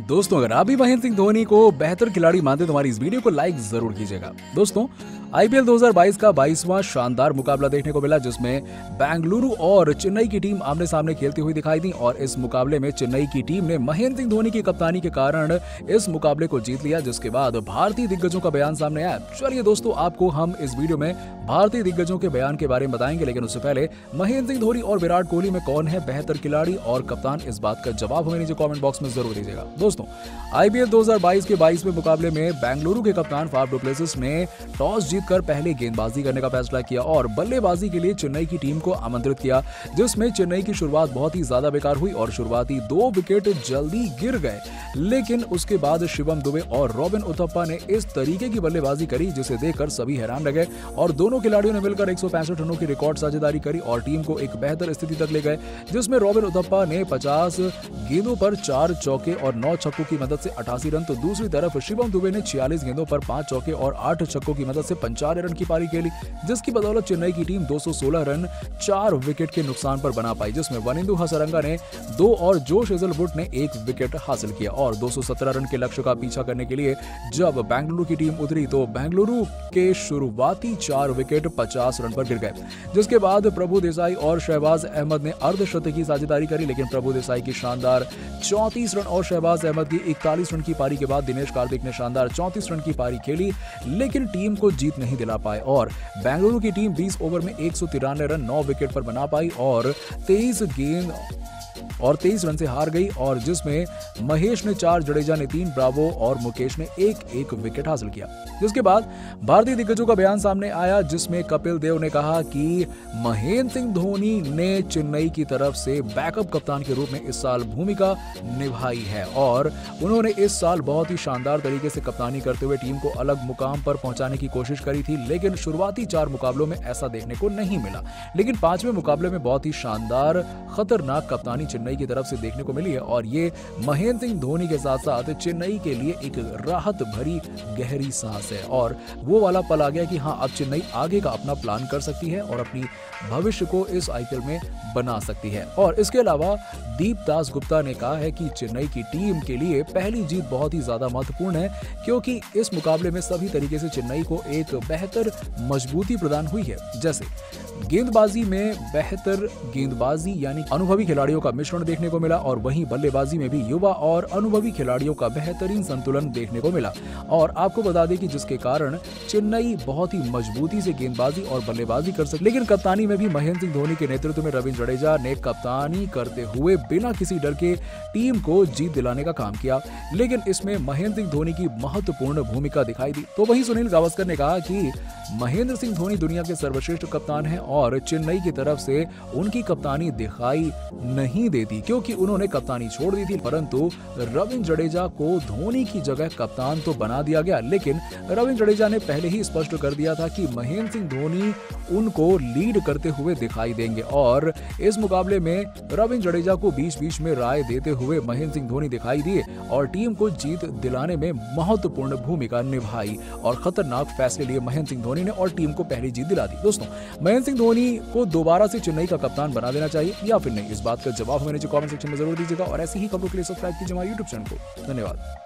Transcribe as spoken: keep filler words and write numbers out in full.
दोस्तों, अगर आप भी महेंद्र सिंह धोनी को बेहतर खिलाड़ी मानते हैं तो हमारी इस वीडियो को लाइक जरूर कीजिएगा। दोस्तों, आईपीएल दो हज़ार बाईस का बाईसवां शानदार मुकाबला देखने को मिला जिसमें बेंगलुरु और चेन्नई की टीम आमने सामने खेलती हुई दिखाई दी और इस मुकाबले में चेन्नई की टीम ने महेंद्र सिंह धोनी की कप्तानी के कारण इस मुकाबले को जीत लिया, जिसके बाद भारतीय दिग्गजों का बयान सामने आया। चलिए दोस्तों, आपको हम इस वीडियो में भारतीय दिग्गजों के बयान के बारे में बताएंगे, लेकिन उससे पहले महेंद्र सिंह धोनी और विराट कोहली में कौन है बेहतर खिलाड़ी और कप्तान, इस बात का जवाब हमें नीचे कमेंट बॉक्स में जरूर दीजिएगा। दोस्तों, आईपीएल दो हज़ार बाईस के बाईसवें मुकाबले में बेंगलुरु के कप्तान फाफ डु प्लेसिस ने टॉस जीतकर पहले गेंदबाजी करने का फैसला किया और बल्लेबाजी के लिए चेन्नई की टीम को आमंत्रित किया, जिसमें चेन्नई की शुरुआत बहुत ही ज्यादा बेकार हुई और शुरुआती दो विकेट जल्दी गिर गए। लेकिन उसके बाद शिवम दुबे और रॉबिन उथप्पा ने इस तरीके की बल्लेबाजी करी जिसे देखकर सभी हैरान रह गए और दोनों खिलाड़ियों ने मिलकर एक सौ पैंसठ रनों की रिकॉर्ड साझेदारी करी और टीम को एक बेहतर स्थिति तक ले गए, जिसमें रॉबिन उथप्पा ने पचास गेंदों पर चार चौके और नौ छक्कों की मदद से अठासी रन, तो दूसरी तरफ शिवम दुबे ने छियालीस गेंदों पर पांच चौके और आठ छक्कों की मदद से पंचानवे रन की पारी खेली, जिसकी बदौलत चेन्नई की टीम दो सौ सोलह रन चार विकेट के नुकसान पर बना पाई, जिसमें वनिंदु हसरंगा ने दो और जोश हेजलवुड ने एक विकेट हासिल किया और दो सौ सत्रह रन के लक्ष्य का पीछा करने के लिए जब बेंगलुरु की टीम उतरी तो बेंगलुरु के शुरुआती चार विकेट पचास रन पर गिर गए, जिसके बाद प्रभु देसाई और शहबाज अहमद ने अर्धशतकीय साझेदारी करी, लेकिन प्रभु देसाई की शानदार चौंतीस रन और शहबाज अहमद की इकतालीस रन की पारी के बाद दिनेश कार्तिक ने शानदार चौंतीस रन की पारी खेली, लेकिन टीम को जीत नहीं दिला पाए और बेंगलुरु की टीम बीस ओवर में एक सौ तिरानवे रन नौ विकेट पर बना पाई और तेईस गेंद और तेईस रन से हार गई, और जिसमें महेश ने चार, जडेजा ने तीन, ब्रावो और मुकेश ने एक एक विकेट हासिल किया। जिसके बाद भारतीय दिग्गजों का बयान सामने आया जिसमें कपिल देव ने कहा कि महेंद्र सिंह धोनी ने चेन्नई की तरफ से बैकअप कप्तान के रूप में इस साल भूमिका निभाई है और उन्होंने इस साल बहुत ही शानदार तरीके से कप्तानी करते हुए टीम को अलग मुकाम पर पहुंचाने की कोशिश करी थी, लेकिन शुरुआती चार मुकाबलों में ऐसा देखने को नहीं मिला, लेकिन पांचवें मुकाबले में बहुत ही शानदार खतरनाक कप्तानी चेन्नई की तरफ से देखने को मिली है और ये महेंद्र सिंह धोनी के साथ साथ चेन्नई के लिए एक राहत भरी गहरी सांस है और वो वाला पल आ गया कि हाँ, अब चेन्नई आगे का अपना प्लान कर सकती है और अपनी भविष्य को इस आईपीएल में बना सकती है। और इसके अलावा दीप दास गुप्ता ने कहा है कि चेन्नई की टीम के लिए पहली जीत बहुत ही ज्यादा महत्वपूर्ण है क्योंकि इस मुकाबले में सभी तरीके से चेन्नई को एक बेहतर मजबूती प्रदान हुई है, जैसे गेंदबाजी में बेहतर गेंदबाजी यानी अनुभवी खिलाड़ियों का मिश्रण देखने को मिला और वहीं बल्लेबाजी में भी युवा और अनुभवी खिलाड़ियों का बेहतरीन संतुलन देखने को मिला। और आपको बता दें कि जिसके कारण चेन्नई बहुत ही मजबूती से गेंदबाजी और बल्लेबाजी कर सके, लेकिन कप्तानी में भी महेंद्र सिंह धोनी के नेतृत्व में रविंद्र जडेजा ने कप्तानी करते हुए बिना किसी डर के टीम को जीत दिलाने का काम किया, लेकिन इसमें महेंद्र सिंह धोनी की महत्वपूर्ण भूमिका दिखाई दी। तो वहीं सुनील गावस्कर ने कहा कि महेंद्र सिंह धोनी दुनिया के सर्वश्रेष्ठ कप्तान हैं और चेन्नई की तरफ से उनकी कप्तानी दिखाई नहीं देती क्योंकि उन्होंने कप्तानी छोड़ दी थी, परंतु रविंद्र जडेजा को धोनी की जगह कप्तान तो बना दिया गया, लेकिन रविंद्र जडेजा ने पहले ही स्पष्ट कर दिया था कि महेंद्र सिंह धोनी उनको लीड करते हुए दिखाई देंगे और इस मुकाबले में रविंद्र जडेजा को बीच बीच में राय देते हुए महेंद्र सिंह धोनी दिखाई दिए और टीम को जीत दिलाने में महत्वपूर्ण भूमिका निभाई और खतरनाक फैसले लिए महेंद्र सिंह धोनी ने और टीम को पहली जीत दिला दी। दोस्तों, महेंद्र सिंह धोनी को दोबारा से चेन्नई का कप्तान बना देना चाहिए या फिर नहीं, इस बात का जवाब हमें नीचे कमेंट सेक्शन में जरूर दीजिएगा और ऐसी ही खबरों के लिए सब्सक्राइब कीजिए हमारे यूट्यूब चैनल को। धन्यवाद।